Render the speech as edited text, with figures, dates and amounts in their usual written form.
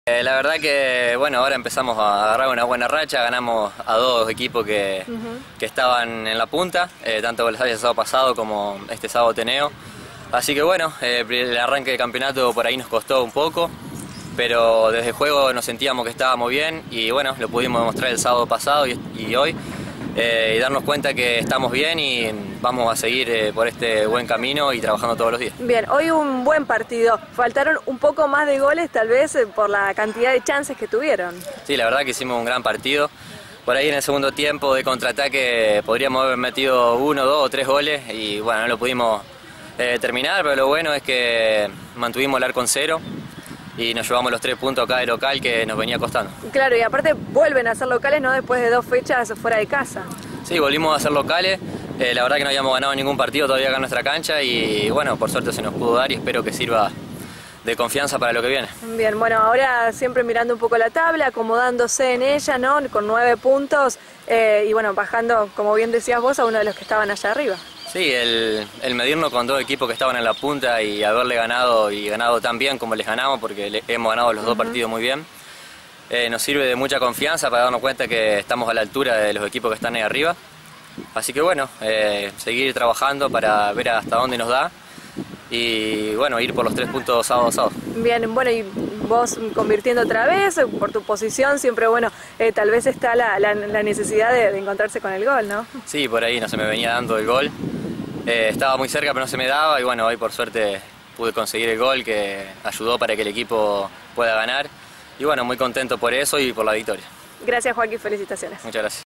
La verdad que bueno, ahora empezamos a agarrar una buena racha, ganamos a dos equipos que estaban en la punta, tanto el sábado pasado como este sábado Teneo. Así que bueno, el arranque del campeonato por ahí nos costó un poco, pero desde el juego nos sentíamos que estábamos bien y bueno, lo pudimos demostrar el sábado pasado y hoy. Y darnos cuenta que estamos bien y vamos a seguir por este buen camino y trabajando todos los días. Bien, hoy un buen partido. Faltaron un poco más de goles tal vez por la cantidad de chances que tuvieron. Sí, la verdad que hicimos un gran partido. Por ahí en el segundo tiempo de contraataque podríamos haber metido 1, 2 o 3 goles y bueno, no lo pudimos terminar, pero lo bueno es que mantuvimos el arco en cero y nos llevamos los 3 puntos acá de local que nos venía costando. Claro, y aparte vuelven a ser locales, ¿no? Después de 2 fechas fuera de casa. Sí, volvimos a ser locales. La verdad que no habíamos ganado ningún partido todavía acá en nuestra cancha y bueno, por suerte se nos pudo dar y espero que sirva de confianza para lo que viene. Bien, bueno, ahora siempre mirando un poco la tabla, acomodándose en ella, ¿no? Con 9 puntos y bueno, bajando, como bien decías vos, a uno de los que estaban allá arriba. Sí, el medirnos con dos equipos que estaban en la punta y haberle ganado y ganado tan bien como les ganamos, porque hemos ganado los dos partidos muy bien, nos sirve de mucha confianza para darnos cuenta que estamos a la altura de los equipos que están ahí arriba. Así que bueno, seguir trabajando para ver hasta dónde nos da y bueno, ir por los 3 puntos sábado a sábado. Bien, bueno, y vos convirtiendo otra vez, por tu posición, siempre bueno, tal vez está la necesidad de encontrarse con el gol, ¿no? Sí, por ahí no se me venía dando el gol. Estaba muy cerca pero no se me daba y bueno, hoy por suerte pude conseguir el gol que ayudó para que el equipo pueda ganar y bueno, muy contento por eso y por la victoria. Gracias, Joaquín, felicitaciones. Muchas gracias.